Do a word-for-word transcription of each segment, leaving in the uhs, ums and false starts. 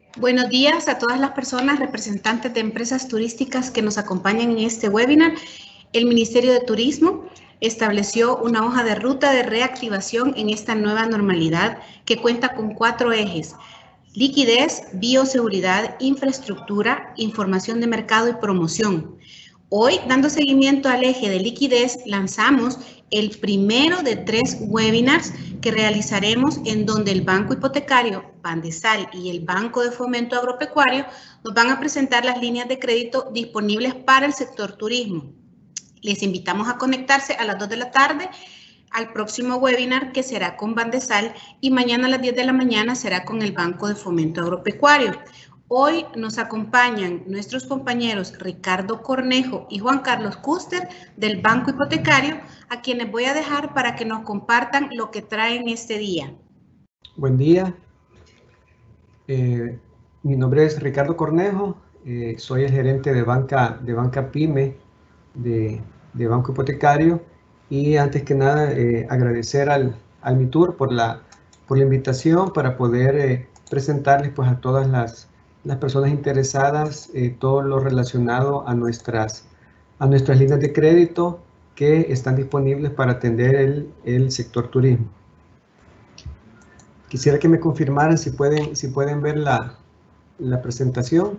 Buenos días a todas las personas representantes de empresas turísticas que nos acompañan en este webinar. El Ministerio de Turismo estableció una hoja de ruta de reactivación en esta nueva normalidad que cuenta con cuatro ejes: liquidez, bioseguridad, infraestructura, información de mercado y promoción. Hoy, dando seguimiento al eje de liquidez, lanzamos el primero de tres webinars que realizaremos en donde el Banco Hipotecario, Bandesal y el Banco de Fomento Agropecuario nos van a presentar las líneas de crédito disponibles para el sector turismo. Les invitamos a conectarse a las dos de la tarde al próximo webinar, que será con Bandesal, y mañana a las diez de la mañana será con el Banco de Fomento Agropecuario. Hoy nos acompañan nuestros compañeros Ricardo Cornejo y Juan Carlos Custer del Banco Hipotecario, a quienes voy a dejar para que nos compartan lo que traen este día. Buen día. Eh, mi nombre es Ricardo Cornejo, eh, soy el gerente de banca, de banca PYME de, de Banco Hipotecario, y antes que nada eh, agradecer al, al MITUR por la, por la invitación para poder eh, presentarles pues, a todas las, las personas interesadas eh, todo lo relacionado a nuestras, a nuestras líneas de crédito que están disponibles para atender el, el sector turismo. Quisiera que me confirmaran si pueden, si pueden ver la, la presentación.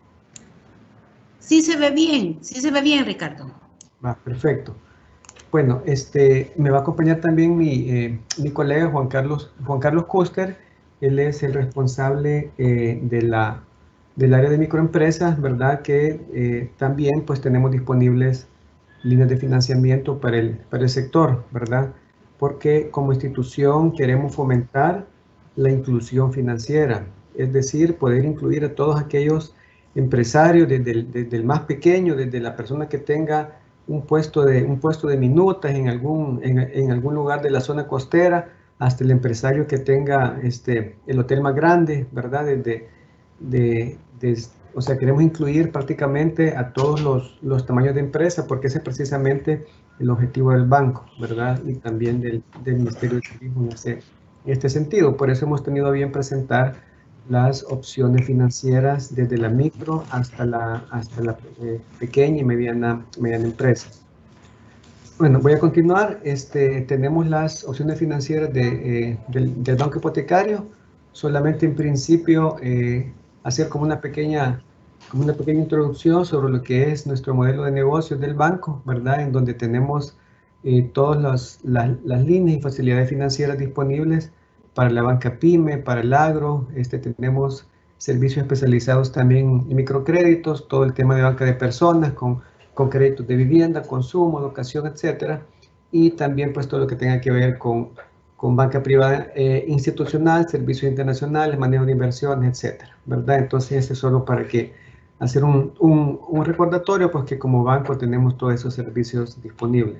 Sí se ve bien, sí se ve bien, Ricardo. Va, perfecto. Bueno, este, me va a acompañar también mi, eh, mi colega Juan Carlos, Juan Carlos Custer. Él es el responsable eh, de la, del área de microempresas, ¿verdad? Que eh, también pues tenemos disponibles líneas de financiamiento para el, para el sector, ¿verdad? Porque como institución queremos fomentar la inclusión financiera, es decir, poder incluir a todos aquellos empresarios, desde el, desde el más pequeño, desde la persona que tenga un puesto de, un puesto de minutas en algún, en, en algún lugar de la zona costera, hasta el empresario que tenga este, el hotel más grande, ¿verdad? Desde, de, de, o sea, queremos incluir prácticamente a todos los, los tamaños de empresa, porque ese es precisamente el objetivo del banco, ¿verdad? Y también del, del Ministerio de Turismo en, ese, en este sentido. Por eso hemos tenido a bien presentar las opciones financieras desde la micro hasta la, hasta la eh, pequeña y mediana, mediana empresa. Bueno, voy a continuar. Este, tenemos las opciones financieras de, eh, del, del Banco Hipotecario. Solamente en principio eh, hacer como una pequeña, como una pequeña introducción sobre lo que es nuestro modelo de negocios del banco, ¿verdad? En donde tenemos eh, todas las, las, las líneas y facilidades financieras disponibles para la banca PYME, para el agro. Este, tenemos servicios especializados también en microcréditos, todo el tema de banca de personas con, con créditos de vivienda, consumo, educación, etcétera. Y también pues todo lo que tenga que ver con, con banca privada eh, institucional, servicios internacionales, manejo de inversiones, etcétera, ¿verdad? Entonces, este es solo para que hacer un, un, un recordatorio, pues que como banco tenemos todos esos servicios disponibles.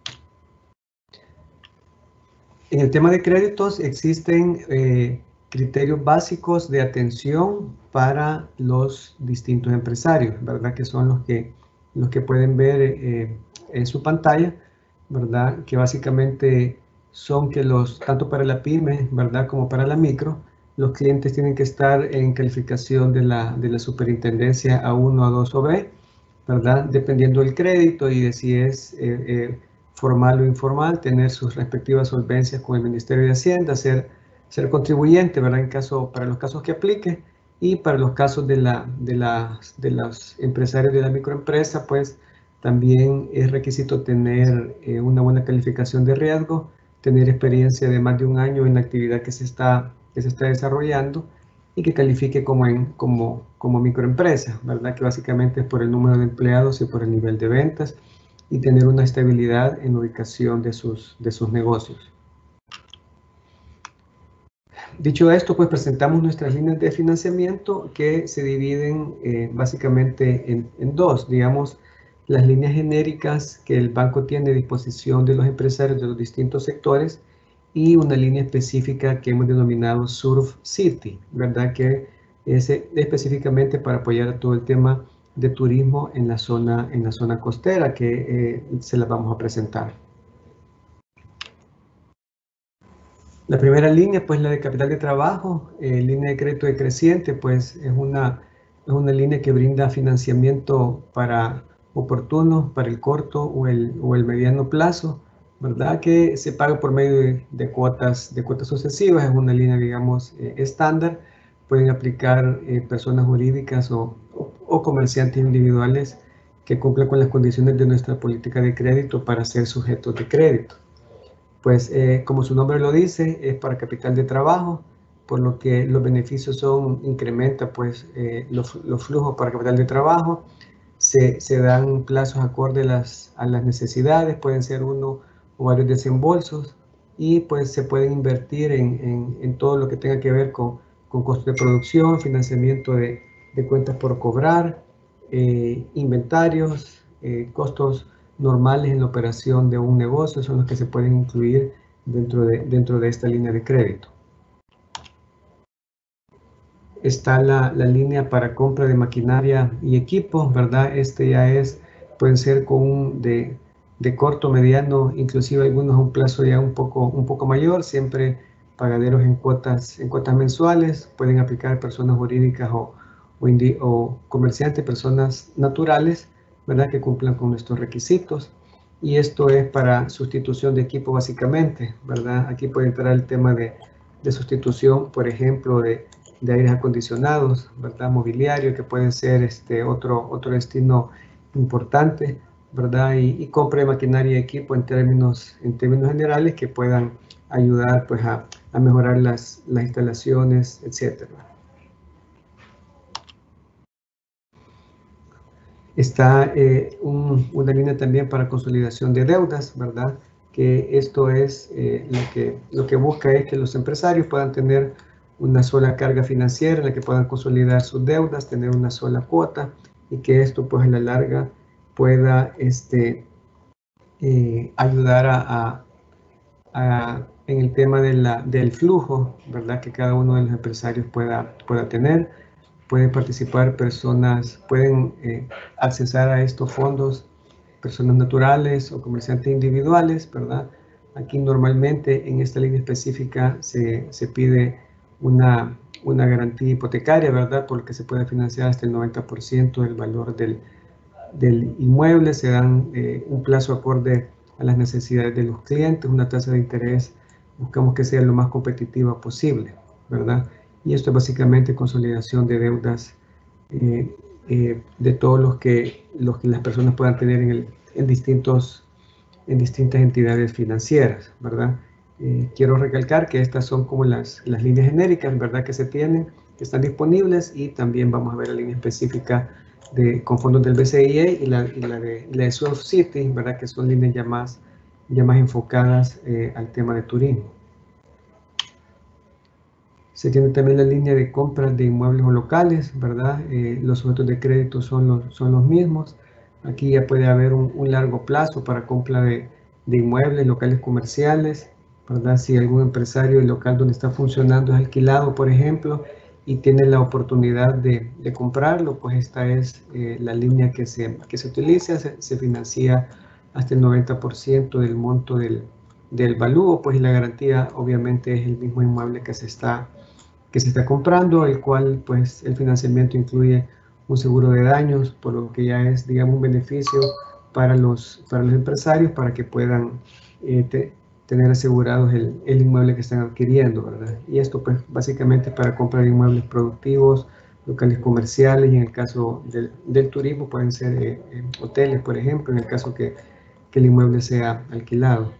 En el tema de créditos existen eh, criterios básicos de atención para los distintos empresarios, ¿verdad? Que son los que, los que pueden ver eh, en su pantalla, ¿verdad? Que básicamente son que los, tanto para la PYME, ¿verdad? Como para la micro, los clientes tienen que estar en calificación de la, de la superintendencia A uno, A dos o B, ¿verdad? Dependiendo del crédito y de si es eh, eh, formal o informal, tener sus respectivas solvencias con el Ministerio de Hacienda, ser, ser contribuyente, ¿verdad? En caso, para los casos que aplique, y para los casos de, la, de, las, de los empresarios de la microempresa, pues también es requisito tener eh, una buena calificación de riesgo, tener experiencia de más de un año en la actividad que se está, que se está desarrollando y que califique como, en, como, como microempresa, ¿verdad? Que básicamente es por el número de empleados y por el nivel de ventas, y tener una estabilidad en la ubicación de sus, de sus negocios. Dicho esto, pues presentamos nuestras líneas de financiamiento que se dividen eh, básicamente en, en dos, digamos, las líneas genéricas que el banco tiene a disposición de los empresarios de los distintos sectores, y una línea específica que hemos denominado Surf City, ¿verdad? Que es específicamente para apoyar a todo el tema de turismo en la zona, en la zona costera, que eh, se las vamos a presentar. La primera línea, pues la de capital de trabajo, eh, línea de crédito decreciente, pues es una, es una línea que brinda financiamiento para oportuno, para el corto o el, o el mediano plazo, ¿verdad? Que se paga por medio de, de cuotas, de cuotas sucesivas, es una línea, digamos, eh, estándar. Pueden aplicar eh, personas jurídicas o, o, o comerciantes individuales que cumplan con las condiciones de nuestra política de crédito para ser sujetos de crédito. Pues eh, como su nombre lo dice, es para capital de trabajo, por lo que los beneficios son, incrementa pues eh, los, los flujos para capital de trabajo, se, se dan plazos acorde a las, a las necesidades, pueden ser uno o varios desembolsos, y pues se pueden invertir en, en, en todo lo que tenga que ver con, con costos de producción, financiamiento de, de cuentas por cobrar, eh, inventarios, eh, costos normales en la operación de un negocio, son los que se pueden incluir dentro de, dentro de esta línea de crédito. Está la, la línea para compra de maquinaria y equipos, ¿verdad? Este ya es, pueden ser con un de, de corto, mediano, inclusive algunos a un plazo ya un poco, un poco mayor, siempre pagaderos en cuotas, en cuotas mensuales, pueden aplicar personas jurídicas o, o, indi, o comerciantes, personas naturales, ¿verdad? Que cumplan con nuestros requisitos. Y esto es para sustitución de equipo básicamente, ¿verdad? Aquí puede entrar el tema de, de sustitución, por ejemplo, de de aires acondicionados, ¿verdad? Mobiliario, que puede ser este otro, otro destino importante, ¿verdad? Y, y compra de maquinaria y equipo en términos, en términos generales que puedan ayudar pues, a, a mejorar las, las instalaciones, etcétera. Está eh, un, una línea también para consolidación de deudas, ¿verdad? Que esto es eh, lo, que, lo que busca es que los empresarios puedan tener una sola carga financiera en la que puedan consolidar sus deudas, tener una sola cuota y que esto pues a la larga pueda este, eh, ayudar a, a, a, en el tema de la, del flujo, ¿verdad? Que cada uno de los empresarios pueda, pueda tener. Pueden participar personas, pueden eh, accesar a estos fondos personas naturales o comerciantes individuales, ¿verdad? Aquí normalmente en esta línea específica se, se pide una, una garantía hipotecaria, ¿verdad? Por lo que se puede financiar hasta el noventa por ciento del valor del, del inmueble, se dan eh, un plazo acorde a las necesidades de los clientes, una tasa de interés, buscamos que sea lo más competitiva posible, ¿verdad? Y esto es básicamente consolidación de deudas eh, eh, de todos los que, los que las personas puedan tener en, el, en, distintos, en distintas entidades financieras, ¿verdad? Eh, quiero recalcar que estas son como las, las líneas genéricas, ¿verdad? Que se tienen, que están disponibles, y también vamos a ver la línea específica de, con fondos del B C I E y la, y la de, la de Surf City, ¿verdad? Que son líneas ya más, ya más enfocadas eh, al tema de turismo. Se tiene también la línea de compras de inmuebles o locales, ¿verdad? Eh, los sujetos de crédito son los, son los mismos. Aquí ya puede haber un, un largo plazo para compra de, de inmuebles, locales comerciales, ¿verdad? Si algún empresario, el local donde está funcionando es alquilado, por ejemplo, y tiene la oportunidad de, de comprarlo, pues esta es eh, la línea que se, que se utiliza, se, se financia hasta el noventa por ciento del monto del, del valúo, pues y la garantía obviamente es el mismo inmueble que se está que se está comprando, el cual pues el financiamiento incluye un seguro de daños, por lo que ya es, digamos, un beneficio para los, para los empresarios para que puedan eh, te, tener asegurados el, el inmueble que están adquiriendo, ¿verdad? Y esto pues básicamente para comprar inmuebles productivos, locales comerciales, y en el caso del, del turismo pueden ser eh, eh, hoteles, por ejemplo, en el caso que, que el inmueble sea alquilado.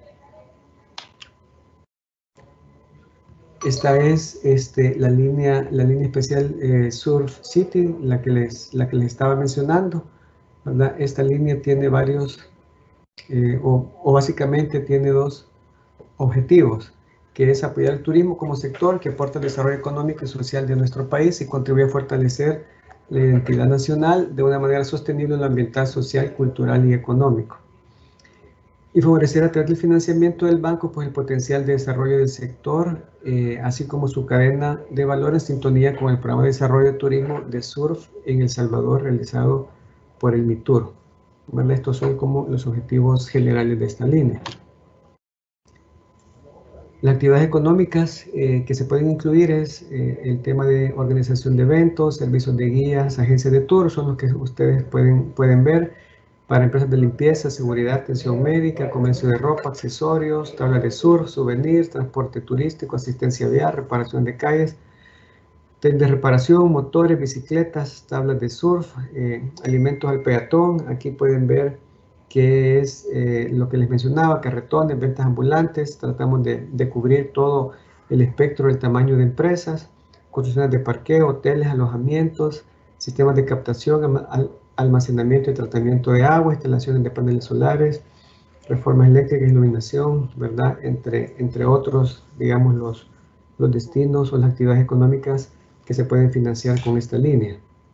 Esta es este, la, línea, la línea especial eh, Surf City, la que, les, la que les estaba mencionando, ¿verdad? Esta línea tiene varios, eh, o, o básicamente tiene dos objetivos, que es apoyar el turismo como sector que aporta al desarrollo económico y social de nuestro país y contribuye a fortalecer la identidad nacional de una manera sostenible en lo ambiental, social, cultural y económico. Y favorecer a través del financiamiento del banco pues, el potencial de desarrollo del sector, eh, así como su cadena de valor en sintonía con el programa de desarrollo de turismo de surf en El Salvador realizado por el MITUR. Bueno, estos son como los objetivos generales de esta línea. Las actividades económicas eh, que se pueden incluir es eh, el tema de organización de eventos, servicios de guías, agencias de tour, son los que ustedes pueden, pueden ver para empresas de limpieza, seguridad, atención médica, comercio de ropa, accesorios, tablas de surf, souvenirs, transporte turístico, asistencia vial, reparación de calles, de reparación, motores, bicicletas, tablas de surf, eh, alimentos al peatón. Aquí pueden ver qué es eh, lo que les mencionaba, carretones, ventas ambulantes. Tratamos de, de cubrir todo el espectro del tamaño de empresas, construcciones de parqueo, hoteles, alojamientos, sistemas de captación, al, almacenamiento y tratamiento de agua, instalaciones de paneles solares, reformas eléctricas, iluminación, ¿verdad? Entre, entre otros, digamos, los, los destinos o las actividades económicas que se pueden financiar con esta línea.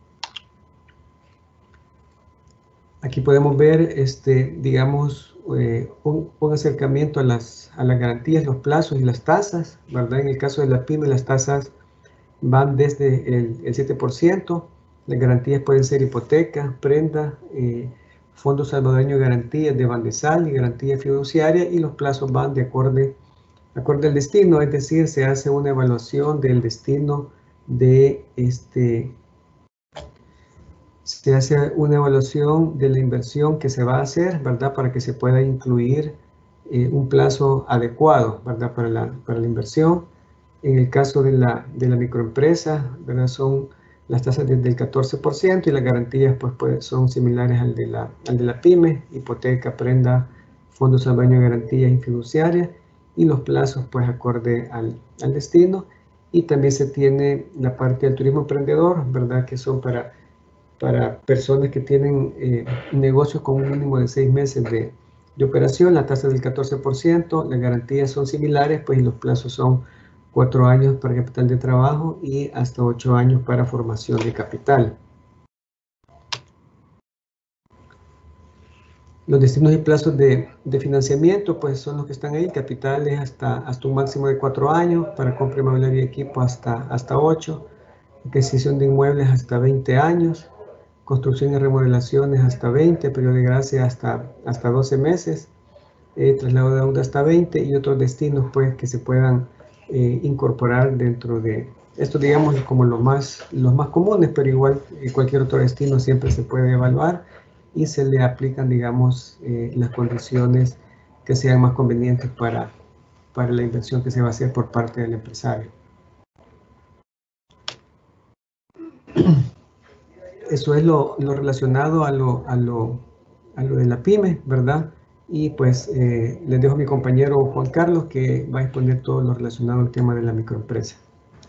Aquí podemos ver, este, digamos, eh, un, un acercamiento a las, a las garantías, los plazos y las tasas, ¿verdad? En el caso de la PYME, las tasas van desde el, el siete por ciento. Las garantías pueden ser hipoteca, prenda, eh, Fondo Salvadoreño de Garantías de Bandesal y garantía fiduciaria, y los plazos van de acorde, acorde al destino, es decir, se hace una evaluación del destino de este, se hace una evaluación de la inversión que se va a hacer, ¿verdad? Para que se pueda incluir eh, un plazo adecuado, ¿verdad? Para la, para la inversión. En el caso de la, de la microempresa, ¿verdad? Son las tasas desde el catorce por ciento y las garantías pues, pues, son similares al de, la, al de la PYME, hipoteca, prenda, fondos salvadoreños de garantías y fiduciarias, y los plazos pues acorde al, al destino. Y también se tiene la parte del turismo emprendedor, ¿verdad? Que son para, para personas que tienen eh, negocios con un mínimo de seis meses de, de operación, la tasa es del catorce por ciento, las garantías son similares, pues y los plazos son cuatro años para capital de trabajo y hasta ocho años para formación de capital. Los destinos y plazos de, de financiamiento pues son los que están ahí. Capital es hasta, hasta un máximo de cuatro años, para compra de mobiliario y equipo hasta, hasta ocho, adquisición de inmuebles hasta veinte años, construcción y remodelaciones hasta veinte, periodo de gracia hasta, hasta doce meses, eh, traslado de deuda hasta veinte, y otros destinos pues que se puedan eh, incorporar dentro de esto, digamos, como los más, los más comunes, pero igual eh, cualquier otro destino siempre se puede evaluar y se le aplican, digamos, eh, las condiciones que sean más convenientes para, para la inversión que se va a hacer por parte del empresario. Eso es lo, lo relacionado a lo, a, lo, a lo de la PYME, ¿verdad? Y pues eh, les dejo a mi compañero Juan Carlos, que va a exponer todo lo relacionado al tema de la microempresa.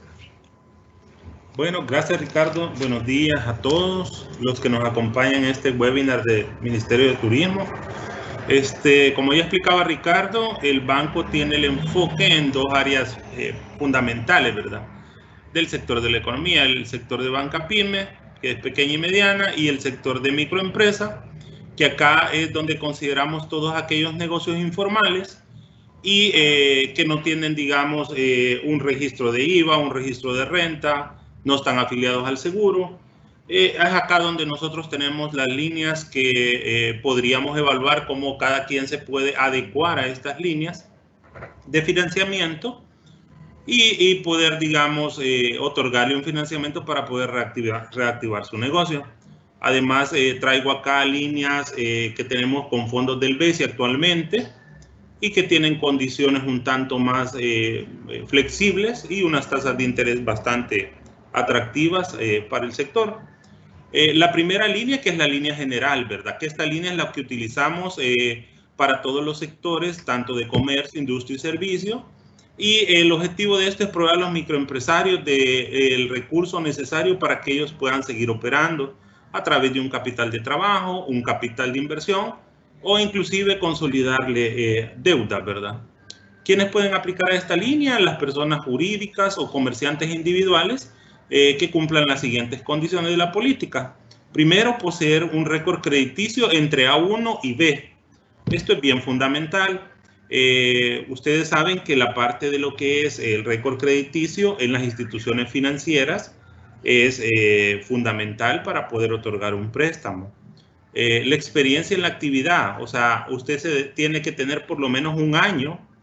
Bueno, gracias Ricardo. Buenos días a todos los que nos acompañan en este webinar del Ministerio de Turismo. Este, como ya explicaba Ricardo, el banco tiene el enfoque en dos áreas eh, fundamentales, ¿verdad? Del sector de la economía, el sector de banca PYME, que es pequeña y mediana, y el sector de microempresa, que acá es donde consideramos todos aquellos negocios informales y eh, que no tienen, digamos, eh, un registro de I V A, un registro de renta, no están afiliados al seguro. Eh, es acá donde nosotros tenemos las líneas que eh, podríamos evaluar cómo cada quien se puede adecuar a estas líneas de financiamiento y, y poder, digamos, eh, otorgarle un financiamiento para poder reactivar, reactivar su negocio. Además, eh, traigo acá líneas eh, que tenemos con fondos del B E S I actualmente y que tienen condiciones un tanto más eh, flexibles y unas tasas de interés bastante atractivas eh, para el sector. Eh, la primera línea, que es la línea general, ¿verdad? Que esta línea es la que utilizamos eh, para todos los sectores, tanto de comercio, industria y servicio. Y el objetivo de esto es proveer a los microempresarios del recurso necesario para que ellos puedan seguir operando a través de un capital de trabajo, un capital de inversión o inclusive consolidarle eh, deuda, ¿verdad? ¿Quiénes pueden aplicar a esta línea? Las personas jurídicas o comerciantes individuales eh, que cumplan las siguientes condiciones de la política. Primero, poseer un récord crediticio entre A uno y B. Esto es bien fundamental. Eh, ustedes saben que la parte de lo que es el récord crediticio en las instituciones financieras es eh, fundamental para poder otorgar un préstamo. Eh, la experiencia en la actividad, o sea, usted se tiene que tener por lo menos un año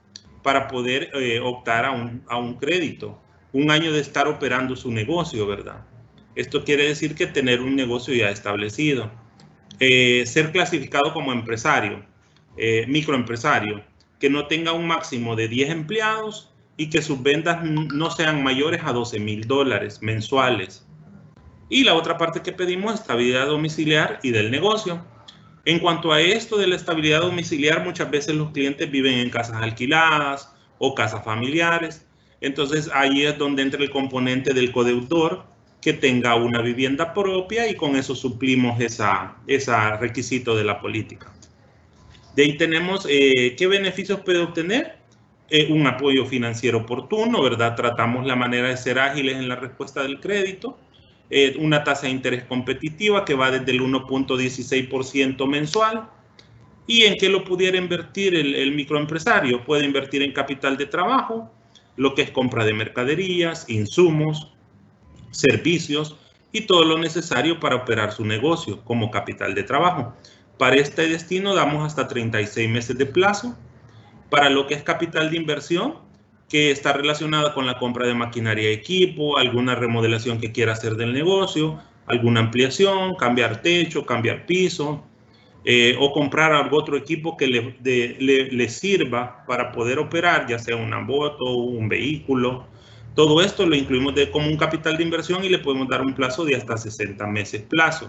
para poder eh, optar a un, a un crédito. Un año de estar operando su negocio, ¿verdad? Esto quiere decir que tener un negocio ya establecido. Eh, ser clasificado como empresario, eh, microempresario, que no tenga un máximo de diez empleados y que sus ventas no sean mayores a doce mil dólares mensuales. Y la otra parte que pedimos es estabilidad domiciliar y del negocio. En cuanto a esto de la estabilidad domiciliar, muchas veces los clientes viven en casas alquiladas o casas familiares. Entonces ahí es donde entra el componente del codeudor, que tenga una vivienda propia, y con eso suplimos esa, ese requisito de la política. De ahí tenemos eh, qué beneficios puede obtener. Eh, un apoyo financiero oportuno, ¿verdad? Tratamos la manera de ser ágiles en la respuesta del crédito. Eh, una tasa de interés competitiva que va desde el uno punto dieciséis por ciento mensual. ¿Y en qué lo pudiera invertir el, el microempresario? Puede invertir en capital de trabajo, lo que es compra de mercaderías, insumos, servicios y todo lo necesario para operar su negocio como capital de trabajo. Para este destino damos hasta treinta y seis meses de plazo. Para lo que es capital de inversión, que está relacionada con la compra de maquinaria y equipo, alguna remodelación que quiera hacer del negocio, alguna ampliación, cambiar techo, cambiar piso, eh, o comprar algún otro equipo que le, de, le, le sirva para poder operar, ya sea una moto, un vehículo. Todo esto lo incluimos de, como un capital de inversión, y le podemos dar un plazo de hasta sesenta meses plazo.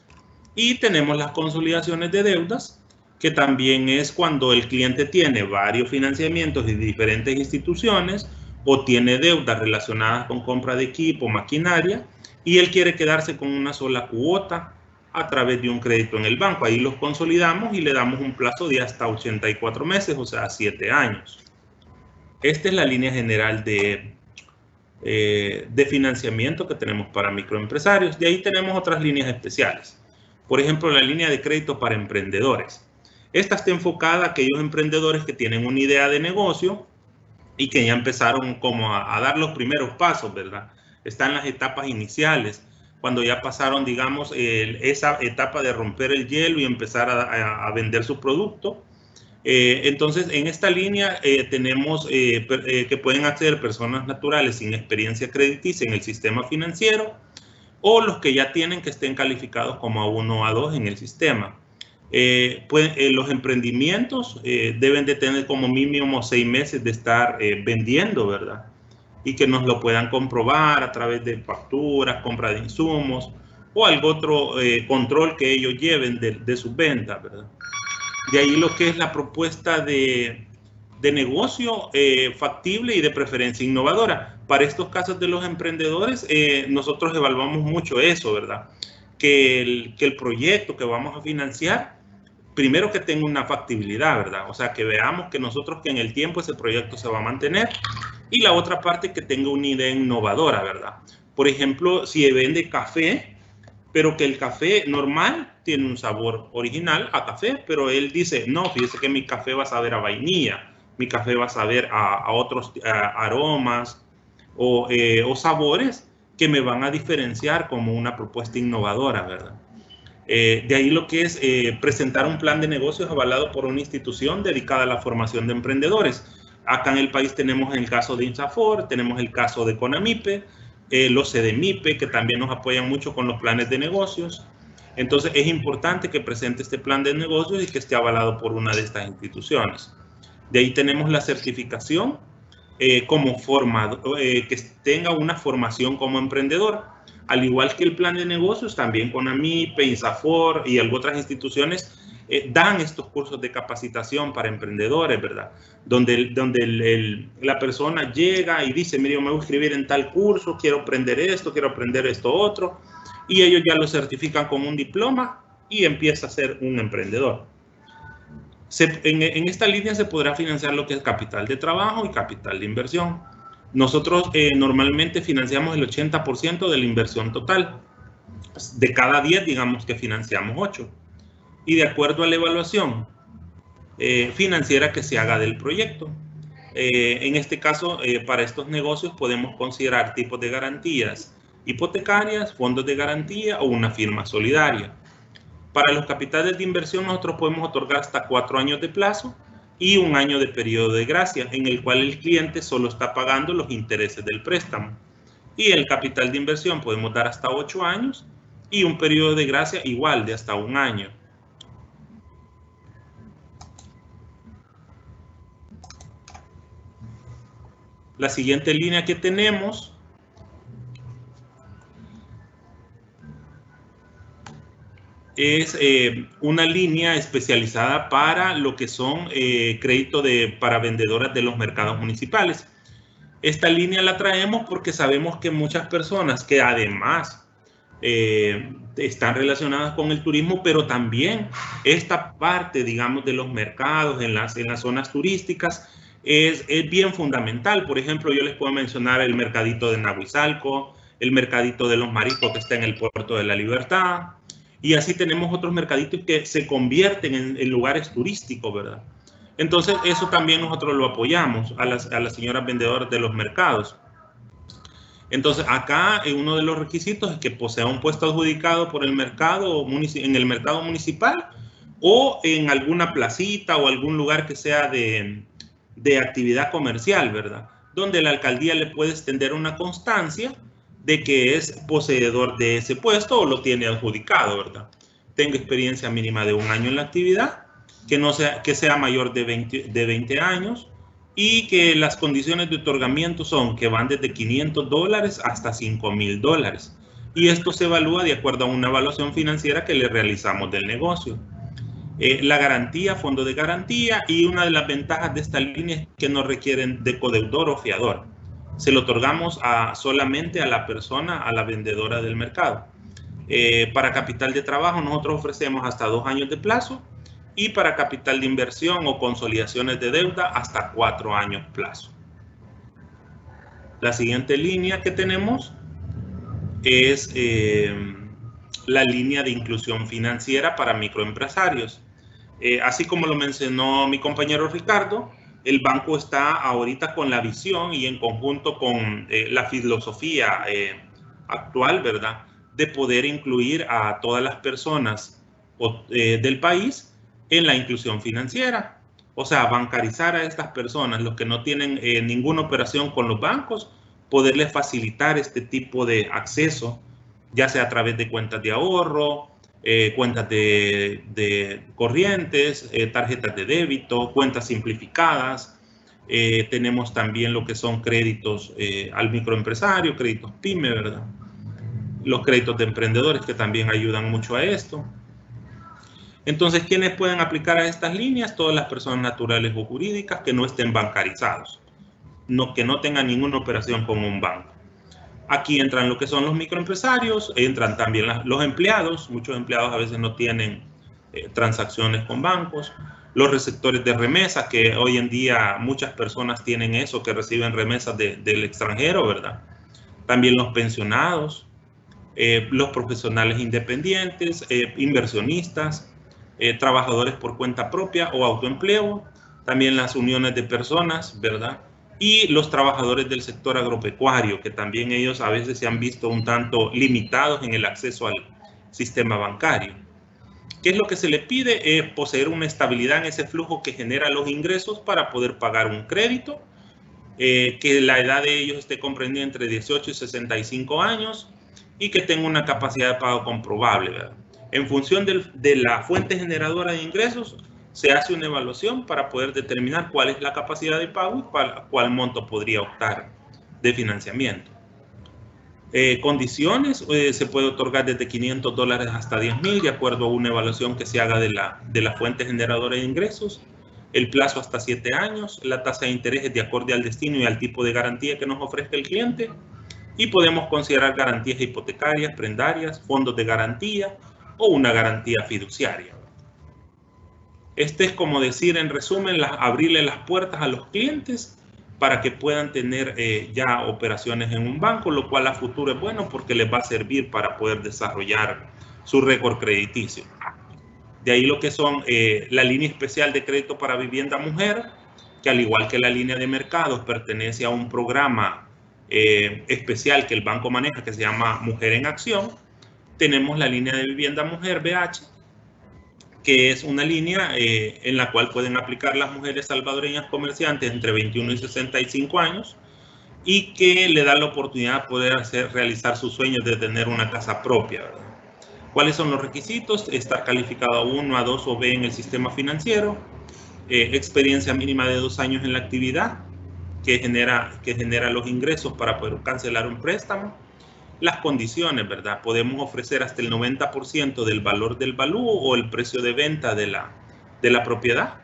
Y tenemos las consolidaciones de deudas, que también es cuando el cliente tiene varios financiamientos de diferentes instituciones o tiene deudas relacionadas con compra de equipo, maquinaria, y él quiere quedarse con una sola cuota a través de un crédito en el banco. Ahí los consolidamos y le damos un plazo de hasta ochenta y cuatro meses, o sea, siete años. Esta es la línea general de, eh, de financiamiento que tenemos para microempresarios. De ahí tenemos otras líneas especiales. Por ejemplo, la línea de crédito para emprendedores. Esta está enfocada a aquellos emprendedores que tienen una idea de negocio y que ya empezaron como a, a dar los primeros pasos, ¿verdad? Están en las etapas iniciales, cuando ya pasaron, digamos, el, esa etapa de romper el hielo y empezar a, a, a vender su producto. Eh, entonces, en esta línea eh, tenemos eh, per, eh, que pueden acceder personas naturales sin experiencia crediticia en el sistema financiero, o los que ya tienen que estén calificados como A uno o A dos en el sistema. Eh, pues, eh, los emprendimientos eh, deben de tener como mínimo seis meses de estar eh, vendiendo, ¿verdad? Y que nos lo puedan comprobar a través de facturas, compra de insumos o algún otro eh, control que ellos lleven de, de sus ventas, ¿verdad? De ahí lo que es la propuesta de, de negocio eh, factible y de preferencia innovadora. Para estos casos de los emprendedores, eh, nosotros evaluamos mucho eso, ¿verdad? Que el, que el proyecto que vamos a financiar, primero que tenga una factibilidad, ¿verdad? O sea, que veamos que nosotros que en el tiempo ese proyecto se va a mantener. Y la otra parte, que tenga una idea innovadora, ¿verdad? Por ejemplo, si vende café, pero que el café normal tiene un sabor original a café, pero él dice, no, fíjese que mi café va a saber a vainilla, mi café va a saber a, a otros a aromas o, eh, o sabores que me van a diferenciar como una propuesta innovadora, ¿verdad? Eh, de ahí lo que es eh, presentar un plan de negocios avalado por una institución dedicada a la formación de emprendedores. Acá en el país tenemos el caso de INSAFOR, tenemos el caso de CONAMIPE, eh, los CEDEMIPE, que también nos apoyan mucho con los planes de negocios. Entonces es importante que presente este plan de negocios y que esté avalado por una de estas instituciones. De ahí tenemos la certificación eh, como formado, eh, que tenga una formación como emprendedor. Al igual que el plan de negocios, también CONAMIPE, INSAFOR y algunas otras instituciones eh, dan estos cursos de capacitación para emprendedores, ¿verdad? Donde, donde el, el, la persona llega y dice, mire, yo me voy a inscribir en tal curso, quiero aprender esto, quiero aprender esto otro, y ellos ya lo certifican con un diploma y empieza a ser un emprendedor. Se, en, en esta línea se podrá financiar lo que es capital de trabajo y capital de inversión. Nosotros eh, normalmente financiamos el ochenta por ciento de la inversión total. De cada diez, digamos que financiamos ocho. Y de acuerdo a la evaluación eh, financiera que se haga del proyecto. Eh, en este caso, eh, para estos negocios podemos considerar tipos de garantías hipotecarias, fondos de garantía o una firma solidaria. Para los capitales de inversión nosotros podemos otorgar hasta cuatro años de plazo y un año de periodo de gracia, en el cual el cliente solo está pagando los intereses del préstamo. Y el capital de inversión podemos dar hasta ocho años y un periodo de gracia igual de hasta un año. La siguiente línea que tenemos es eh, una línea especializada para lo que son eh, créditos de, para vendedoras de los mercados municipales. Esta línea la traemos porque sabemos que muchas personas que además eh, están relacionadas con el turismo, pero también esta parte, digamos, de los mercados en las, en las zonas turísticas es, es bien fundamental. Por ejemplo, yo les puedo mencionar el mercadito de Nahuizalco, el mercadito de los mariscos que está en el Puerto de la Libertad, y así tenemos otros mercaditos que se convierten en, en lugares turísticos, ¿verdad? Entonces, eso también nosotros lo apoyamos a las, a las señoras vendedoras de los mercados. Entonces, acá eh, uno de los requisitos es que posea un puesto adjudicado por el mercado, en el mercado municipal o en alguna placita o algún lugar que sea de, de actividad comercial, ¿verdad? Donde la alcaldía le puede extender una constancia de que es poseedor de ese puesto o lo tiene adjudicado, ¿verdad? Tenga experiencia mínima de un año en la actividad, que, no sea, que sea mayor de veinte, de veinte años y que las condiciones de otorgamiento son que van desde quinientos dólares hasta cinco mil dólares. Y esto se evalúa de acuerdo a una evaluación financiera que le realizamos del negocio. Eh, la garantía, fondo de garantía, y una de las ventajas de esta línea es que no requieren de codeudor o fiador. Se lo otorgamos a, solamente a la persona, a la vendedora del mercado. Eh, para capital de trabajo nosotros ofrecemos hasta dos años de plazo y para capital de inversión o consolidaciones de deuda hasta cuatro años plazo. La siguiente línea que tenemos es eh, la línea de inclusión financiera para microempresarios. Eh, así como lo mencionó mi compañero Ricardo, el banco está ahorita con la visión y en conjunto con eh, la filosofía eh, actual, ¿verdad?, de poder incluir a todas las personas eh, del país en la inclusión financiera. O sea, bancarizar a estas personas, los que no tienen eh, ninguna operación con los bancos, poderles facilitar este tipo de acceso, ya sea a través de cuentas de ahorro, eh, cuentas de, de corrientes, eh, tarjetas de débito, cuentas simplificadas. Eh, tenemos también lo que son créditos eh, al microempresario, créditos PYME, ¿verdad? Los créditos de emprendedores que también ayudan mucho a esto. Entonces, ¿quiénes pueden aplicar a estas líneas? Todas las personas naturales o jurídicas que no estén bancarizados, no, que no tengan ninguna operación con un banco. Aquí entran lo que son los microempresarios, entran también las, los empleados. Muchos empleados a veces no tienen eh, transacciones con bancos. Los receptores de remesas, que hoy en día muchas personas tienen eso, que reciben remesas de, del extranjero, ¿verdad? También los pensionados, eh, los profesionales independientes, eh, inversionistas, eh, trabajadores por cuenta propia o autoempleo, también las uniones de personas, ¿verdad? Y los trabajadores del sector agropecuario, que también ellos a veces se han visto un tanto limitados en el acceso al sistema bancario. ¿Qué es lo que se le pide? Eh, poseer una estabilidad en ese flujo que genera los ingresos para poder pagar un crédito, eh, que la edad de ellos esté comprendida entre dieciocho y sesenta y cinco años y que tenga una capacidad de pago comprobable, ¿verdad? En función del, de la fuente generadora de ingresos, se hace una evaluación para poder determinar cuál es la capacidad de pago y cuál, cuál monto podría optar de financiamiento. Eh, condiciones, eh, se puede otorgar desde quinientos dólares hasta diez mil, de acuerdo a una evaluación que se haga de la, de la fuente generadora de ingresos. El plazo hasta siete años, la tasa de interés es de acorde al destino y al tipo de garantía que nos ofrezca el cliente. Y podemos considerar garantías hipotecarias, prendarias, fondos de garantía o una garantía fiduciaria. Este es como decir, en resumen, las, abrirle las puertas a los clientes para que puedan tener eh, ya operaciones en un banco, lo cual a futuro es bueno porque les va a servir para poder desarrollar su récord crediticio. De ahí lo que son eh, la línea especial de crédito para vivienda mujer, que al igual que la línea de mercados pertenece a un programa eh, especial que el banco maneja que se llama Mujer en Acción. Tenemos la línea de vivienda mujer B H, que es una línea eh, en la cual pueden aplicar las mujeres salvadoreñas comerciantes entre veintiuno y sesenta y cinco años, y que le da la oportunidad de poder hacer, realizar sus sueños de tener una casa propia, ¿verdad? ¿Cuáles son los requisitos? Estar calificado a uno, a dos o B en el sistema financiero, eh, experiencia mínima de dos años en la actividad que genera, que genera los ingresos para poder cancelar un préstamo. Las condiciones, ¿verdad? Podemos ofrecer hasta el noventa por ciento del valor del valúo o el precio de venta de la, de la propiedad.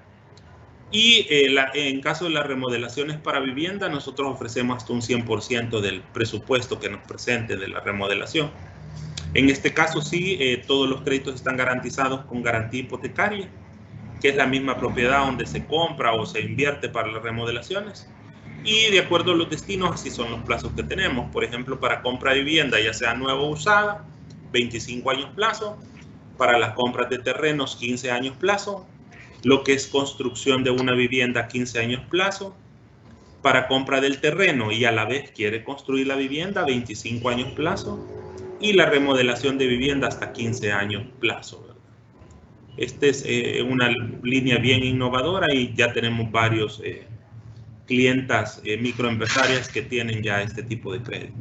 Y eh, la, en caso de las remodelaciones para vivienda, nosotros ofrecemos hasta un cien por ciento del presupuesto que nos presente de la remodelación. En este caso sí, eh, todos los créditos están garantizados con garantía hipotecaria, que es la misma propiedad donde se compra o se invierte para las remodelaciones. Y de acuerdo a los destinos, así son los plazos que tenemos. Por ejemplo, para compra de vivienda, ya sea nueva o usada, veinticinco años plazo. Para las compras de terrenos, quince años plazo. Lo que es construcción de una vivienda, quince años plazo. Para compra del terreno y a la vez quiere construir la vivienda, veinticinco años plazo. Y la remodelación de vivienda hasta quince años plazo, ¿verdad? Esta es eh, una línea bien innovadora y ya tenemos varios eh, clientas eh, microempresarias que tienen ya este tipo de crédito.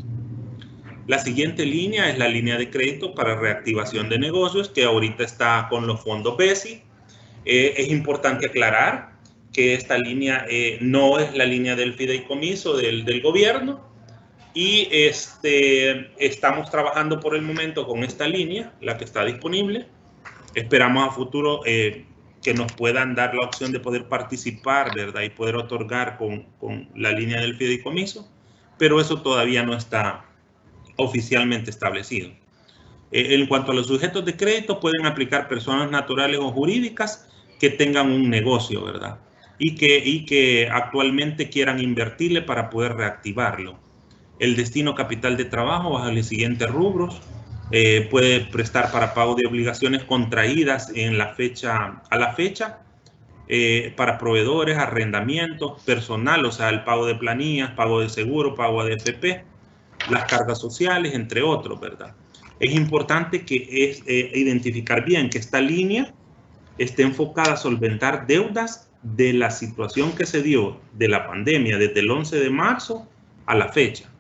La siguiente línea es la línea de crédito para reactivación de negocios, que ahorita está con los fondos B E S I. Eh, es importante aclarar que esta línea eh, no es la línea del fideicomiso del, del gobierno, y este, estamos trabajando por el momento con esta línea, la que está disponible. Esperamos a futuro eh, que nos puedan dar la opción de poder participar, ¿verdad? Y poder otorgar con, con la línea del fideicomiso, pero eso todavía no está oficialmente establecido. Eh, en cuanto a los sujetos de crédito, pueden aplicar personas naturales o jurídicas que tengan un negocio, ¿verdad? Y que, y que actualmente quieran invertirle para poder reactivarlo. El destino capital de trabajo bajo los siguientes rubros. Eh, puede prestar para pago de obligaciones contraídas en la fecha, a la fecha, eh, para proveedores, arrendamientos, personal, o sea, el pago de planillas, pago de seguro, pago de A F P, las cargas sociales, entre otros, ¿verdad? Es importante que es, eh, identificar bien que esta línea esté enfocada a solventar deudas de la situación que se dio de la pandemia desde el once de marzo a la fecha.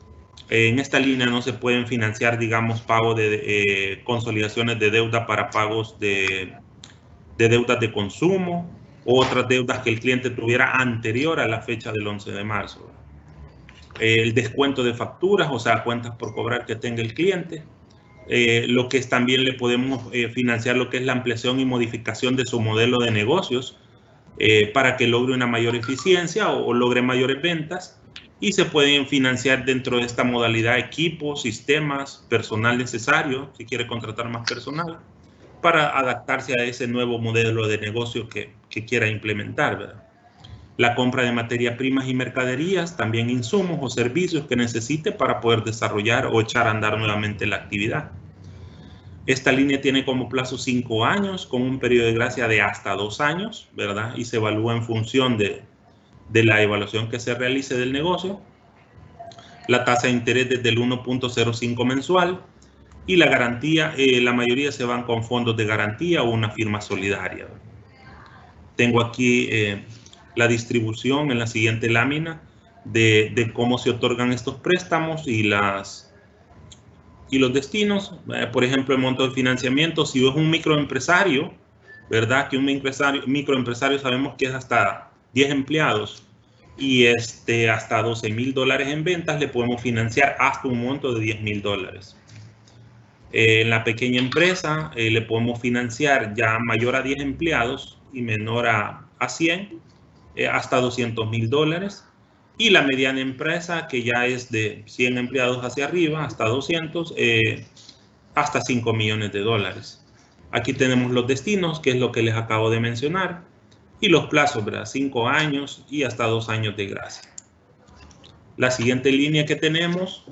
En esta línea no se pueden financiar, digamos, pago de eh, consolidaciones de deuda para pagos de, de deudas de consumo o otras deudas que el cliente tuviera anterior a la fecha del once de marzo. El descuento de facturas, o sea, cuentas por cobrar que tenga el cliente. Eh, lo que es también le podemos eh, financiar lo que es la ampliación y modificación de su modelo de negocios eh, para que logre una mayor eficiencia o, o logre mayores ventas. Y se pueden financiar dentro de esta modalidad equipos, sistemas, personal necesario, si quiere contratar más personal, para adaptarse a ese nuevo modelo de negocio que, que quiera implementar, ¿verdad? La compra de materias primas y mercaderías, también insumos o servicios que necesite para poder desarrollar o echar a andar nuevamente la actividad. Esta línea tiene como plazo cinco años, con un periodo de gracia de hasta dos años, ¿verdad? Y se evalúa en función de de la evaluación que se realice del negocio. La tasa de interés desde el uno punto cero cinco mensual y la garantía, eh, la mayoría se van con fondos de garantía o una firma solidaria. Tengo aquí eh, la distribución en la siguiente lámina de, de cómo se otorgan estos préstamos y, las, y los destinos. Eh, por ejemplo, el monto de financiamiento, si es un microempresario, ¿verdad? Que un microempresario, microempresario sabemos que es hasta diez empleados y este, hasta doce mil dólares en ventas, le podemos financiar hasta un monto de diez mil dólares. Eh, en la pequeña empresa eh, le podemos financiar ya mayor a diez empleados y menor a, a cien, eh, hasta doscientos mil dólares. Y la mediana empresa, que ya es de cien empleados hacia arriba, hasta doscientos, eh, hasta cinco millones de dólares. Aquí tenemos los destinos, que es lo que les acabo de mencionar. Y los plazos, ¿verdad? cinco años y hasta dos años de gracia. La siguiente línea que tenemos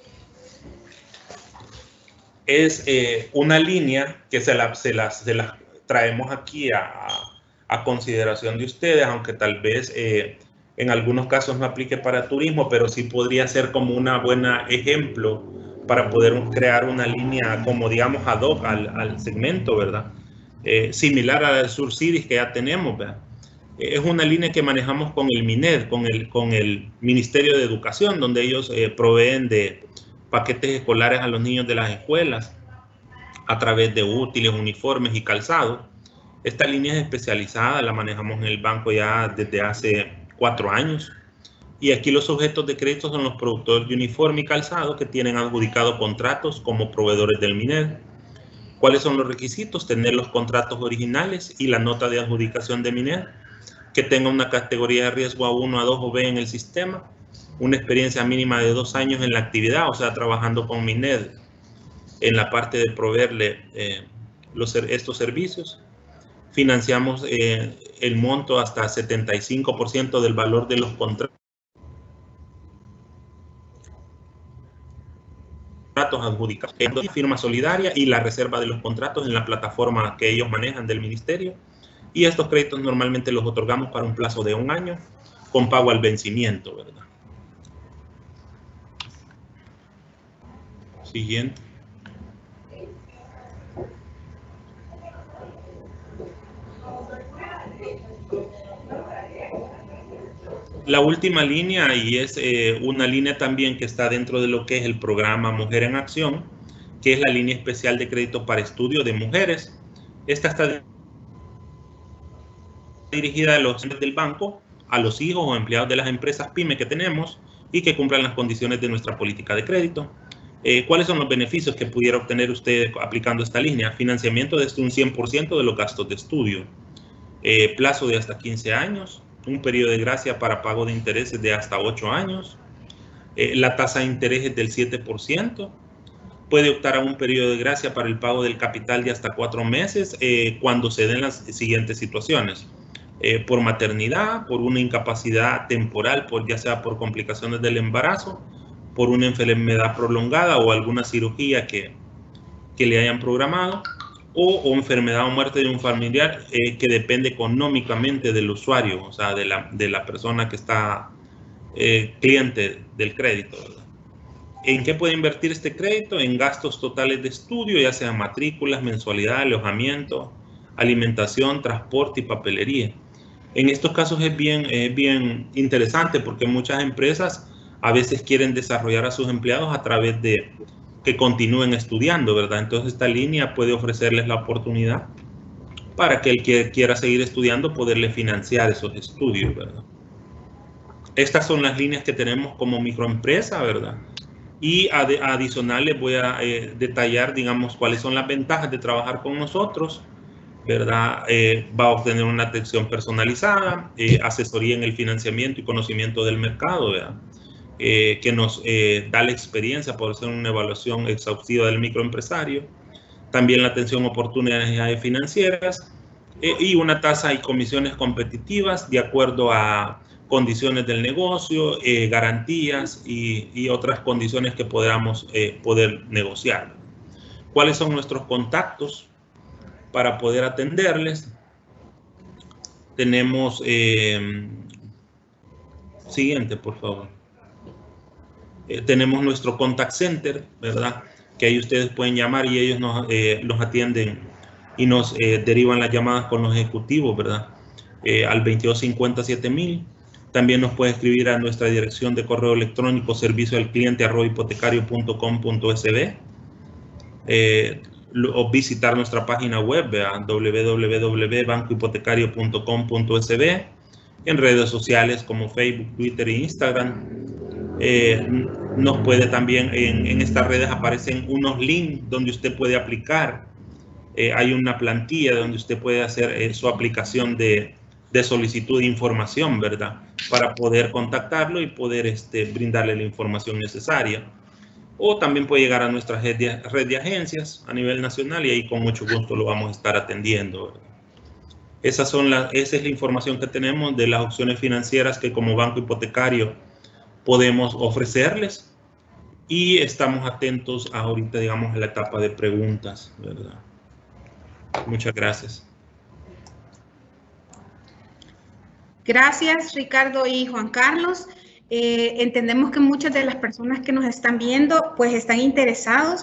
es eh, una línea que se la, se, la, se la traemos aquí a, a consideración de ustedes, aunque tal vez eh, en algunos casos no aplique para turismo, pero sí podría ser como una buena ejemplo para poder crear una línea como, digamos, ad hoc al, al segmento, ¿verdad? eh, similar a la de Surcidis que ya tenemos, ¿verdad? Es una línea que manejamos con el MINED, con el, con el Ministerio de Educación, donde ellos eh, proveen de paquetes escolares a los niños de las escuelas a través de útiles, uniformes y calzado. Esta línea es especializada, la manejamos en el banco ya desde hace cuatro años. Y aquí los sujetos de crédito son los productores de uniforme y calzado que tienen adjudicado contratos como proveedores del MINED. ¿Cuáles son los requisitos? Tener los contratos originales y la nota de adjudicación de MINED, que tenga una categoría de riesgo A uno, A dos o B en el sistema, una experiencia mínima de dos años en la actividad, o sea, trabajando con MINED en la parte de proveerle eh, los, estos servicios. Financiamos eh, el monto hasta setenta y cinco por ciento del valor de los contratos adjudicados, firma solidaria y la reserva de los contratos en la plataforma que ellos manejan del ministerio. Y estos créditos normalmente los otorgamos para un plazo de un año con pago al vencimiento, ¿verdad? Siguiente. La última línea, y es eh, una línea también que está dentro de lo que es el programa Mujer en Acción, que es la línea especial de crédito para estudio de mujeres. Esta está dirigida a los del banco, a los hijos o empleados de las empresas PYME que tenemos y que cumplan las condiciones de nuestra política de crédito. Eh, ¿Cuáles son los beneficios que pudiera obtener usted aplicando esta línea? Financiamiento desde un cien por ciento de los gastos de estudio, eh, plazo de hasta quince años, un periodo de gracia para pago de intereses de hasta ocho años, eh, la tasa de interés es del siete por ciento, puede optar a un periodo de gracia para el pago del capital de hasta cuatro meses eh, cuando se den las siguientes situaciones. Eh, por maternidad, por una incapacidad temporal, por, ya sea por complicaciones del embarazo, por una enfermedad prolongada o alguna cirugía que, que le hayan programado, o, o enfermedad o muerte de un familiar eh, que depende económicamente del usuario, o sea, de la, de la persona que está eh, cliente del crédito, ¿verdad? ¿En qué puede invertir este crédito? En gastos totales de estudio, ya sean matrículas, mensualidad, alojamiento, alimentación, transporte y papelería. En estos casos es bien, es bien interesante porque muchas empresas a veces quieren desarrollar a sus empleados a través de que continúen estudiando, ¿verdad? Entonces esta línea puede ofrecerles la oportunidad para que el que quiera seguir estudiando poderle financiar esos estudios, ¿verdad? Estas son las líneas que tenemos como microempresa, ¿verdad? Y ad adicional les voy a eh, detallar, digamos, cuáles son las ventajas de trabajar con nosotros, ¿verdad? Eh, va a obtener una atención personalizada, eh, asesoría en el financiamiento y conocimiento del mercado, ¿verdad? Eh, que nos eh, da la experiencia por hacer una evaluación exhaustiva del microempresario, también la atención oportuna de necesidades financieras eh, y una tasa y comisiones competitivas de acuerdo a condiciones del negocio, eh, garantías y, y otras condiciones que podamos eh, poder negociar. ¿Cuáles son nuestros contactos para poder atenderles? Tenemos, eh, siguiente por favor. Eh, tenemos nuestro contact center, ¿verdad? Que ahí ustedes pueden llamar y ellos nos, eh, los atienden y nos eh, derivan las llamadas con los ejecutivos, ¿verdad? Eh, al veintidós cincuenta siete mil. También nos puede escribir a nuestra dirección de correo electrónico servicio al cliente arroba hipotecario punto com punto s b eh, o visitar nuestra página web, ¿verdad? w w w punto banco hipotecario punto com punto s b, en redes sociales como Facebook, Twitter e Instagram. Eh, nos puede también, en, en estas redes aparecen unos links donde usted puede aplicar. Eh, hay una plantilla donde usted puede hacer eh, su aplicación de, de solicitud de información, ¿verdad? Para poder contactarlo y poder este, brindarle la información necesaria. O también puede llegar a nuestra red de, red de agencias a nivel nacional y ahí con mucho gusto lo vamos a estar atendiendo, ¿verdad? Esas son las, esa es la información que tenemos de las opciones financieras que como banco hipotecario podemos ofrecerles y estamos atentos ahorita, digamos, a la etapa de preguntas, ¿verdad? Muchas gracias. Gracias, Ricardo y Juan Carlos. Eh, entendemos que muchas de las personas que nos están viendo, pues están interesados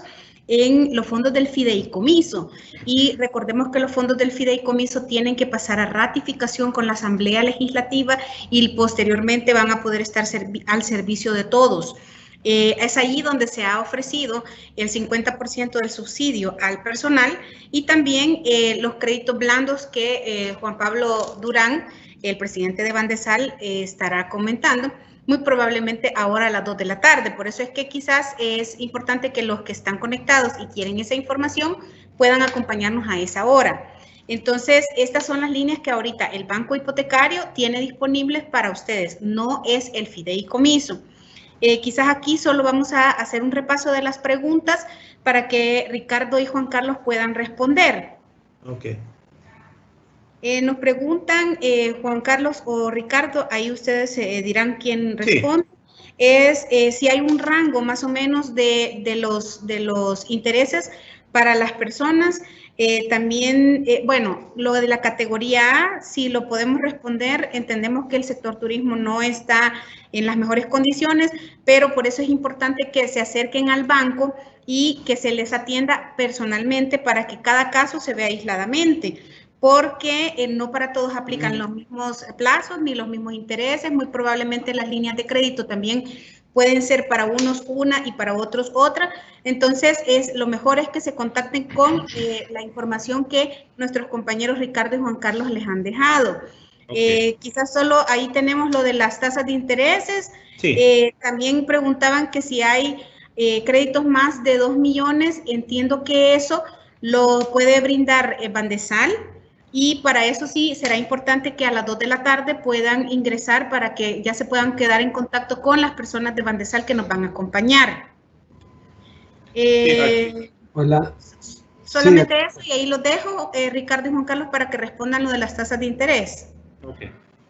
en los fondos del fideicomiso. Y recordemos que los fondos del fideicomiso tienen que pasar a ratificación con la Asamblea Legislativa y posteriormente van a poder estar servi- al servicio de todos. Eh, es allí donde se ha ofrecido el cincuenta por ciento del subsidio al personal y también eh, los créditos blandos que eh, Juan Pablo Durán, el presidente de Bandesal, eh, estará comentando, muy probablemente ahora a las dos de la tarde. Por eso es que quizás es importante que los que están conectados y quieren esa información puedan acompañarnos a esa hora. Entonces, estas son las líneas que ahorita el Banco Hipotecario tiene disponibles para ustedes, no es el fideicomiso. Eh, quizás aquí solo vamos a hacer un repaso de las preguntas para que Ricardo y Juan Carlos puedan responder. Ok. Eh, nos preguntan, eh, Juan Carlos o Ricardo, ahí ustedes eh, dirán quién responde, sí. es eh, si hay un rango más o menos de, de, los, de los intereses para las personas. Eh, también, eh, bueno, lo de la categoría A, si lo podemos responder, entendemos que el sector turismo no está en las mejores condiciones, pero por eso es importante que se acerquen al banco y que se les atienda personalmente para que cada caso se vea aisladamente, porque eh, no para todos aplican los mismos plazos ni los mismos intereses. Muy probablemente las líneas de crédito también pueden ser para unos una y para otros otra. Entonces, es, lo mejor es que se contacten con eh, la información que nuestros compañeros Ricardo y Juan Carlos les han dejado. Okay. Eh, quizás solo ahí tenemos lo de las tasas de intereses. Sí. Eh, también preguntaban que si hay eh, créditos más de dos millones. Entiendo que eso lo puede brindar eh, Bandesal. Y para eso sí, será importante que a las dos de la tarde puedan ingresar para que ya se puedan quedar en contacto con las personas de Bandesal que nos van a acompañar. Eh, Hola. Solamente sí. Eso, y ahí los dejo, eh, Ricardo y Juan Carlos, para que respondan lo de las tasas de interés. Ok.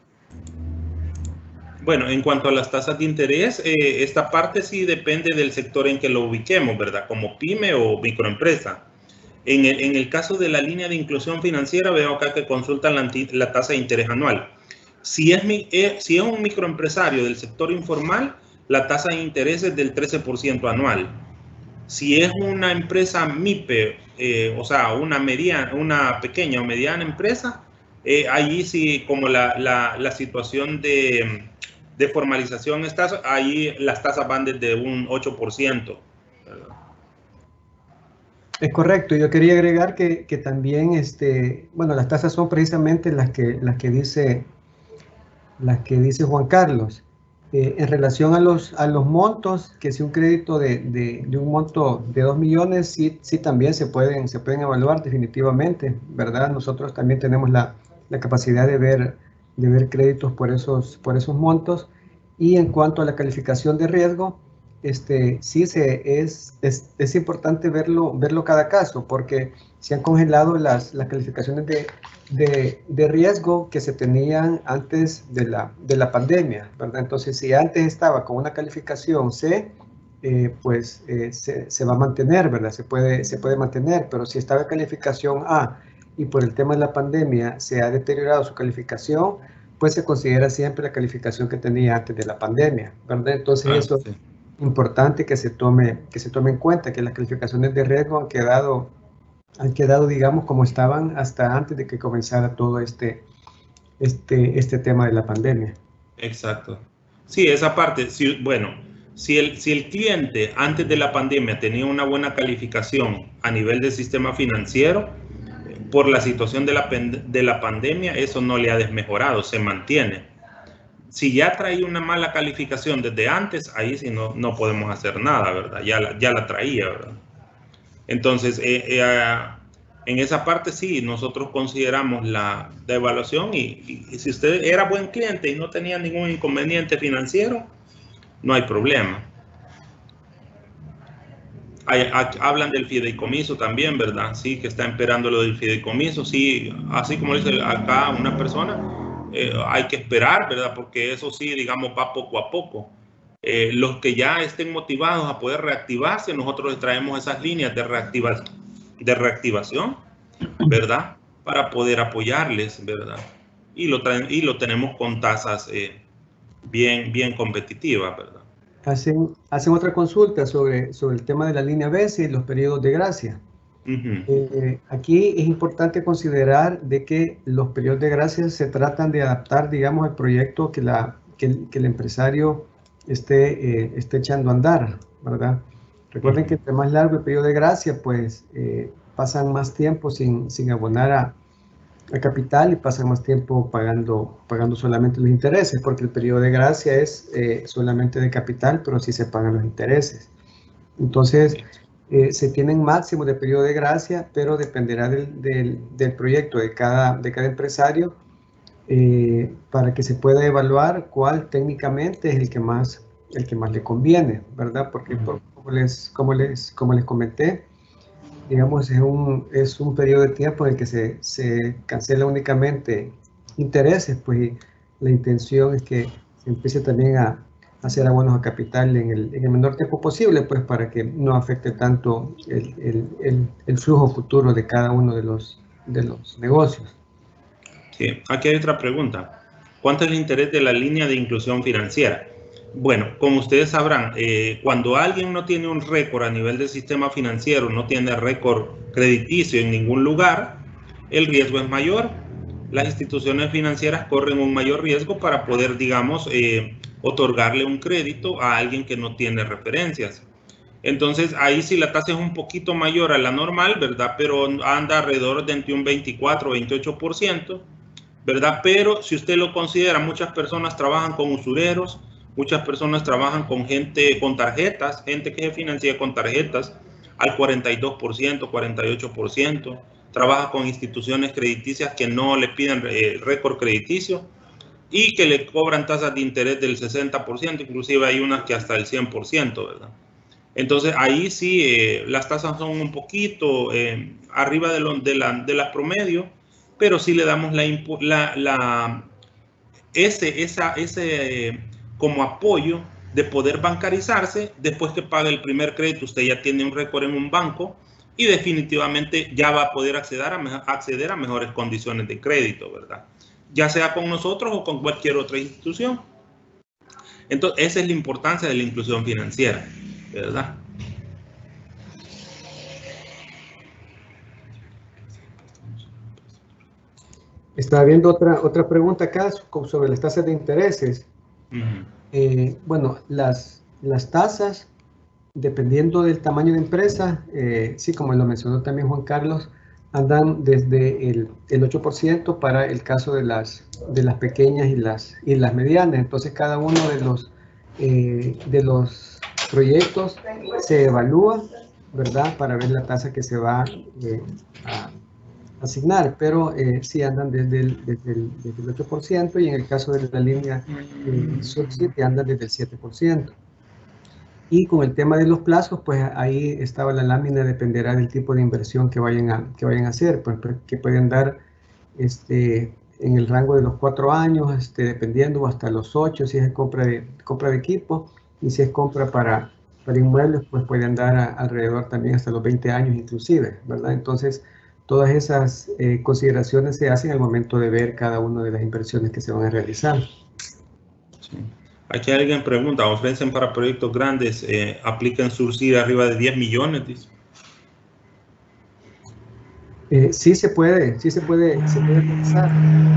Bueno, en cuanto a las tasas de interés, eh, esta parte sí depende del sector en que lo ubiquemos, ¿verdad? Como pyme o microempresa. En el, en el caso de la línea de inclusión financiera, veo acá que consultan la, la tasa de interés anual. Si es, mi, eh, si es un microempresario del sector informal, la tasa de interés es del trece por ciento anual. Si es una empresa MIPE, eh, o sea, una, mediana, una pequeña o mediana empresa, eh, allí sí, como la, la, la situación de, de formalización está, ahí las tasas van desde un ocho por ciento. ¿verdad? Es correcto. Yo quería agregar que, que también, este, bueno, las tasas son precisamente las que, las que, dice, las que dice Juan Carlos. Eh, en relación a los, a los montos, que si un crédito de, de, de un monto de dos millones, sí, sí también se pueden, se pueden evaluar definitivamente, ¿verdad? Nosotros también tenemos la, la capacidad de ver, de ver créditos por esos, por esos montos. Y en cuanto a la calificación de riesgo, Este, sí se, es, es, es importante verlo, verlo cada caso, porque se han congelado las, las calificaciones de, de, de riesgo que se tenían antes de la, de la pandemia, ¿verdad? Entonces, si antes estaba con una calificación C, eh, pues eh, se, se va a mantener, ¿verdad? Se puede, se puede mantener, pero si estaba en calificación A y por el tema de la pandemia se ha deteriorado su calificación, pues se considera siempre la calificación que tenía antes de la pandemia, ¿verdad? Entonces, ah, eso... Sí. Importante que se tome que se tome en cuenta que las calificaciones de riesgo han quedado han quedado digamos como estaban hasta antes de que comenzara todo este este este tema de la pandemia. Exacto. Sí, esa parte, sí, bueno, si el si el cliente antes de la pandemia tenía una buena calificación a nivel del sistema financiero, por la situación de la de la pandemia eso no le ha desmejorado, se mantiene. Si ya traía una mala calificación desde antes, ahí sí no, no podemos hacer nada, ¿verdad? Ya la, ya la traía, ¿verdad? Entonces, eh, eh, en esa parte sí, nosotros consideramos la, la evaluación y, y, y si usted era buen cliente y no tenía ningún inconveniente financiero, no hay problema. Hay, hablan del fideicomiso también, ¿verdad? Sí, que está esperando lo del fideicomiso. Sí, así como dice acá una persona, Eh, hay que esperar, ¿verdad? Porque eso sí, digamos, va poco a poco. Eh, los que ya estén motivados a poder reactivarse, nosotros les traemos esas líneas de, reactiva de reactivación, ¿verdad? Para poder apoyarles, ¿verdad? Y lo, traen, y lo tenemos con tasas eh, bien, bien competitivas, ¿verdad? hacen, hacen otra consulta sobre, sobre el tema de la línea B C y los periodos de gracia. Uh-huh. eh, aquí es importante considerar de que los periodos de gracia se tratan de adaptar, digamos, al proyecto que, la, que, el, que el empresario esté, eh, esté echando a andar, ¿verdad? Recuerden uh-huh. que entre más largo el periodo de gracia, pues eh, pasan más tiempo sin, sin abonar a, a capital y pasan más tiempo pagando, pagando solamente los intereses, porque el periodo de gracia es eh, solamente de capital, pero sí se pagan los intereses. Entonces, eh, se tienen máximo de periodo de gracia, pero dependerá del, del, del proyecto de cada, de cada empresario eh, para que se pueda evaluar cuál técnicamente es el que más, el que más le conviene, ¿verdad? Porque por, como, les, como, les, como les comenté, digamos, es un, es un periodo de tiempo en el que se, se cancela únicamente intereses, pues la intención es que se empiece también a hacer abonos a capital en el, en el menor tiempo posible, pues para que no afecte tanto el, el, el, el flujo futuro de cada uno de los, de los negocios. Sí, aquí hay otra pregunta. ¿Cuánto es el interés de la línea de inclusión financiera? Bueno, como ustedes sabrán, eh, cuando alguien no tiene un récord a nivel del sistema financiero, no tiene récord crediticio en ningún lugar, el riesgo es mayor. Las instituciones financieras corren un mayor riesgo para poder, digamos, eh, otorgarle un crédito a alguien que no tiene referencias. Entonces, ahí sí la tasa es un poquito mayor a la normal, ¿verdad? Pero anda alrededor de entre un veinticuatro o veintiocho por ciento, ¿verdad? Pero si usted lo considera, muchas personas trabajan con usureros, muchas personas trabajan con gente con tarjetas, gente que se financia con tarjetas al cuarenta y dos por ciento, cuarenta y ocho por ciento. Trabaja con instituciones crediticias que no le piden eh, récord crediticio y que le cobran tasas de interés del sesenta por ciento, inclusive hay unas que hasta el cien por ciento, ¿verdad? Entonces ahí sí eh, las tasas son un poquito eh, arriba de, lo, de, la, de las promedio, pero sí le damos la, la, la ese, esa, ese eh, como apoyo de poder bancarizarse. Después que pague el primer crédito, usted ya tiene un récord en un banco y definitivamente ya va a poder acceder a, acceder a mejores condiciones de crédito, ¿verdad? Ya sea con nosotros o con cualquier otra institución. Entonces, esa es la importancia de la inclusión financiera, ¿verdad? Estaba viendo otra, otra pregunta acá sobre las tasas de intereses. Uh-huh. eh, bueno, las, las tasas, dependiendo del tamaño de empresa, eh, sí, como lo mencionó también Juan Carlos, andan desde el, el ocho por ciento para el caso de las, de las pequeñas y las, y las medianas. Entonces, cada uno de los, eh, de los proyectos se evalúa, ¿verdad?, para ver la tasa que se va eh, a asignar, pero eh, sí andan desde el, desde, el, desde el ocho por ciento y en el caso de la línea eh, subsidy andan desde el siete por ciento. Y con el tema de los plazos, pues ahí estaba la lámina, dependerá del tipo de inversión que vayan a, que vayan a hacer, pues que pueden dar este, en el rango de los cuatro años, este, dependiendo, hasta los ocho, si es compra de, compra de equipo, y si es compra para, para inmuebles, pues pueden dar a, alrededor también hasta los veinte años inclusive, ¿verdad? Entonces, todas esas eh, consideraciones se hacen al momento de ver cada una de las inversiones que se van a realizar. Sí. Aquí alguien pregunta, ¿ofrecen para proyectos grandes, eh, aplican subsidio arriba de diez millones? Dice. Eh, sí se puede, sí se puede, se puede realizar.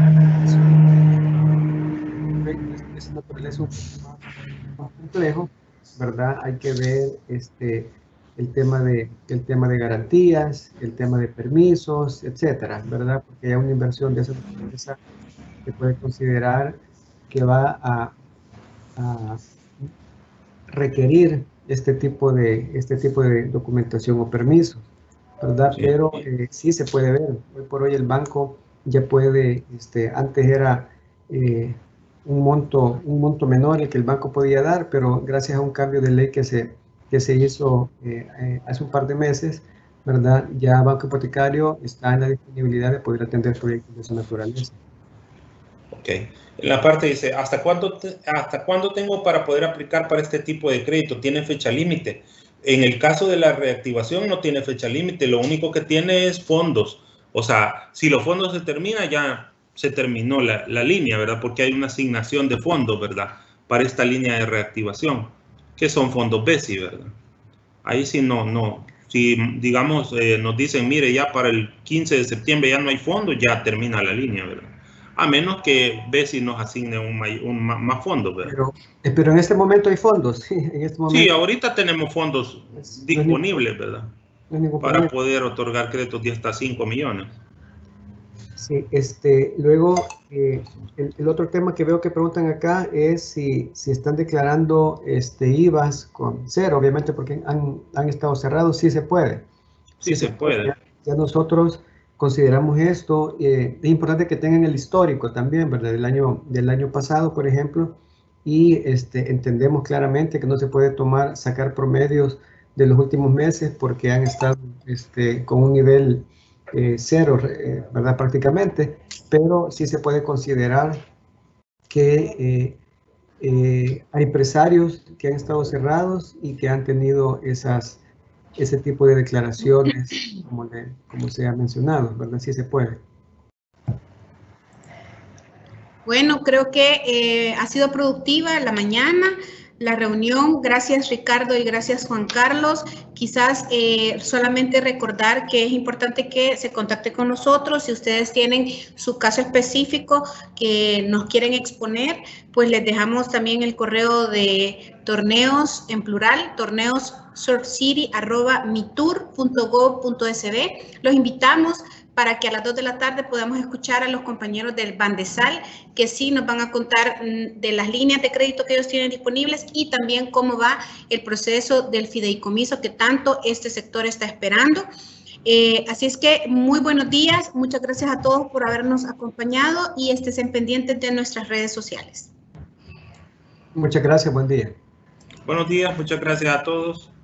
Es naturaleza un poco más, más complejo, ¿verdad? Hay que ver este, el tema de, el tema de garantías, el tema de permisos, etcétera, ¿verdad? Porque hay una inversión de esa naturaleza que puede considerar que va a a requerir este tipo de este tipo de documentación o permisos, ¿verdad? Sí. Pero eh, sí se puede ver. Hoy por hoy el banco ya puede, este, antes era eh, un monto un monto menor el que el banco podía dar, pero gracias a un cambio de ley que se que se hizo eh, eh, hace un par de meses, ¿verdad? Ya Banco Hipotecario está en la disponibilidad de poder atender proyectos de esa naturaleza. Ok. En la parte dice, ¿hasta cuándo, te, ¿hasta cuándo tengo para poder aplicar para este tipo de crédito? ¿Tiene fecha límite? En el caso de la reactivación no tiene fecha límite, lo único que tiene es fondos. O sea, si los fondos se terminan, ya se terminó la, la línea, ¿verdad? Porque hay una asignación de fondos, ¿verdad? Para esta línea de reactivación. que son fondos BESI, ¿verdad? Ahí sí no, no. Si, digamos, eh, nos dicen, mire, ya para el quince de septiembre ya no hay fondos, ya termina la línea, ¿verdad? A menos que BESI nos asigne un, un, más fondos, ¿verdad? Pero, pero en este momento hay fondos, sí. En este momento, sí, ahorita tenemos fondos es, disponibles, no es ¿verdad? No es para problema. Poder otorgar créditos de hasta cinco millones. Sí, este, luego, eh, el, el otro tema que veo que preguntan acá es si, si están declarando este, I V As con cero, obviamente porque han, han estado cerrados, sí se puede. Sí, sí se, se puede. puede. Ya, ya nosotros consideramos esto, eh, es importante que tengan el histórico también, ¿verdad? Del año, del año pasado, por ejemplo, y este, entendemos claramente que no se puede tomar, sacar promedios de los últimos meses porque han estado este, con un nivel eh, cero, eh, ¿verdad? Prácticamente, pero sí se puede considerar que eh, eh, hay empresarios que han estado cerrados y que han tenido esas ese tipo de declaraciones, como, le, como se ha mencionado, ¿verdad? Sí se puede. Bueno, creo que eh, ha sido productiva la mañana, la reunión. Gracias, Ricardo, y gracias, Juan Carlos. Quizás eh, solamente recordar que es importante que se contacte con nosotros. Si ustedes tienen su caso específico que nos quieren exponer, pues les dejamos también el correo de torneos, en plural, torneos surfcity arroba mitur punto gov punto es be. Los invitamos para que a las dos de la tarde podamos escuchar a los compañeros del Bandesal, que sí nos van a contar de las líneas de crédito que ellos tienen disponibles y también cómo va el proceso del fideicomiso que tanto este sector está esperando. Eh, así es que muy buenos días, muchas gracias a todos por habernos acompañado y estén pendientes de nuestras redes sociales. Muchas gracias, buen día. Buenos días, muchas gracias a todos.